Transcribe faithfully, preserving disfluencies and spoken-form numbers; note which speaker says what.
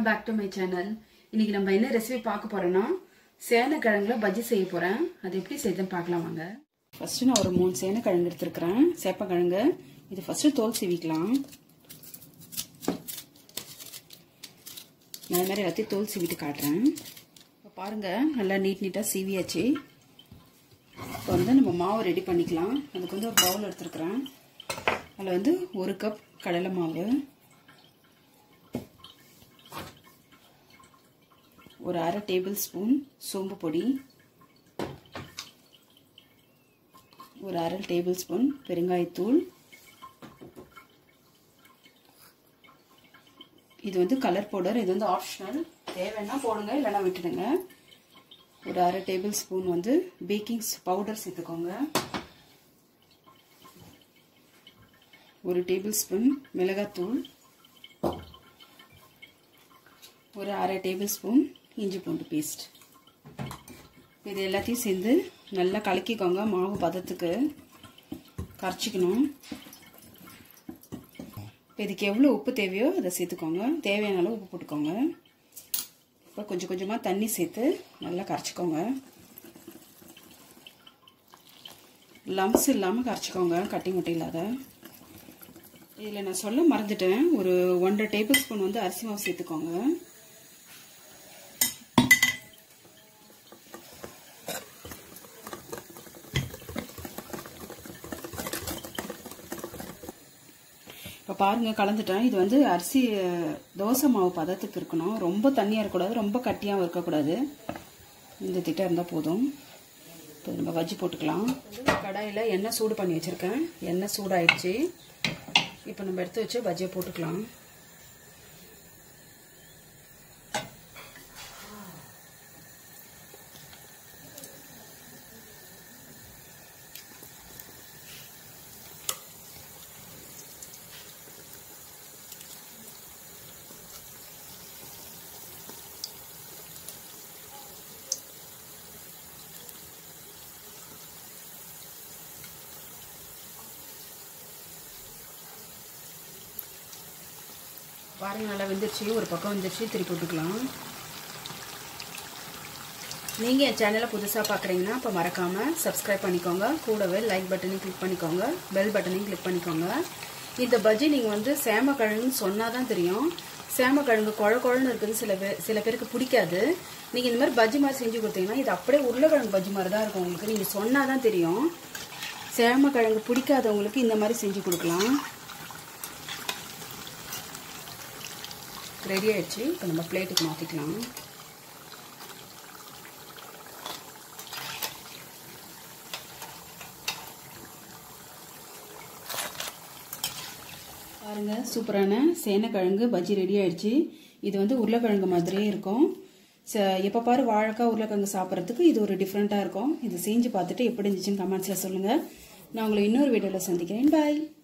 Speaker 1: Welcome back to my channel. இன்னைக்கு நம்ம என்ன ரெசிபி பார்க்க போறோம்னா சேனக்கிழங்குல பஜ்ஜி செய்ய போறேன். அது எப்படி செய்யறதுன்னு பார்க்கலாம் வாங்க. ஃபர்ஸ்ட் நான் ஒரு மூணு சேனக்கிழங்கு எடுத்துக்கிறேன். செப்பக்கிழங்கு. இது ஃபர்ஸ்ட் தோல் சீவிக்கலாம். நான் மாதிரி எல்லாத்தையும் தோல் சீவிட்டு காட்டுறேன். இப்போ பாருங்க நல்லா நீட் நீட்டா சீவியாச்சு. இப்போ வந்து நம்ம மாவு ரெடி பண்ணிக்கலாம். அதுக்கு வந்து ஒரு பவுல் எடுத்துக்கிறேன். அதில் வந்து ஒரு கப் கடலை மாவு, ஒரு அரை டேபிள் ஸ்பூன் சோம்பு பொடி, ஒரு அரை டேபிள் ஸ்பூன் பெருங்காயத்தூள். இது வந்து கலர் பவுடர், இது வந்து ஆப்ஷனல், தேவைன்னா போடுங்க இல்லைன்னா விட்டுடுங்க. ஒரு அரை டேபிள் ஸ்பூன் வந்து பேக்கிங் பவுடர் சேர்த்துக்கோங்க. ஒரு டேபிள் ஸ்பூன் மிளகாத்தூள், ஒரு அரை டேபிள் ஸ்பூன் இஞ்சி பூண்டு பேஸ்ட். இது எல்லாத்தையும் சேர்ந்து நல்லா கலக்கிக்கோங்க. மாவு பதத்துக்கு கரைச்சிக்கணும். இப்போ இதுக்கு எவ்வளோ உப்பு தேவையோ அதை சேர்த்துக்கோங்க. தேவையான அளவு உப்பு போட்டுக்கோங்க. இப்போ கொஞ்சம் கொஞ்சமாக தண்ணி சேர்த்து நல்லா கரைச்சிக்கோங்க. லம்ஸ் இல்லாமல் கரைச்சிக்கோங்க, கட்டி முட்டை இல்லாத. இதில் நான் சொல்ல மறந்துட்டேன், ஒரு ஒன்றரை டேபிள் ஸ்பூன் வந்து அரிசி மாவு சேர்த்துக்கோங்க. இப்போ பாருங்கள் கலந்துட்டேன். இது வந்து அரிசி தோசை மாவு பதத்துக்கு இருக்கணும். ரொம்ப தண்ணியாக இருக்கக்கூடாது, ரொம்ப கட்டியாகவும் இருக்கக்கூடாது. இந்த திட்டம் இருந்தால் போதும். இப்போ நம்ம பஜ்ஜி போட்டுக்கலாம். கடாயில் எண்ணெய் சூடு பண்ணி வச்சுருக்கேன். எண்ணெய் சூடாயிடுச்சு. இப்போ நம்ம எடுத்து வச்சு பஜ்ஜியை போட்டுக்கலாம். பாருங்க நல்லா வெந்துருச்சு. ஒரு பக்கம் வந்துருச்சு, திருப்பி போட்டுக்கலாம். நீங்கள் என் சேனலை புதுசாக பார்க்குறீங்கன்னா இப்போ மறக்காமல் சப்ஸ்கிரைப் பண்ணிக்கோங்க. கூடவே லைக் பட்டனையும் கிளிக் பண்ணிக்கோங்க, பெல் பட்டனையும் கிளிக் பண்ணிக்கோங்க. இந்த பஜ்ஜி நீங்கள் வந்து சேமக்கிழங்குன்னு சொன்னால் தான் தெரியும். சேமக்கிழங்கு குழ குழன்னு இருக்குது, சில பேர் சில பேருக்கு பிடிக்காது. நீங்கள் இந்த மாதிரி பஜ்ஜி மாதிரி செஞ்சு கொடுத்தீங்கன்னா இது அப்படியே உருளைக்கிழங்கு பஜ்ஜி மாதிரி தான் இருக்கும். உங்களுக்கு நீங்கள் சொன்னால் தான் தெரியும். சேமக்கிழங்கு பிடிக்காதவங்களுக்கு இந்த மாதிரி செஞ்சு கொடுக்கலாம். ரெடி ஆயிடுச்சு. இப்போ நம்ம பிளேட்டுக்கு மாற்றிக்கலாம். பாருங்க சூப்பரான சேனக்கிழங்கு பஜ்ஜி ரெடி ஆயிடுச்சு. இது வந்து உருளைக்கிழங்கு மாதிரியே இருக்கும். எப்போ பாரு வாழைக்காய் உருளைக்கிழங்கு சாப்பிட்றதுக்கு இது ஒரு டிஃப்ரெண்ட்டாக இருக்கும். இது செஞ்சு பார்த்துட்டு எப்படி இருந்துச்சுன்னு கமெண்ட்ஸில் சொல்லுங்கள். நான் உங்களை இன்னொரு வீடியோவில் சந்திக்கிறேன். பாய்.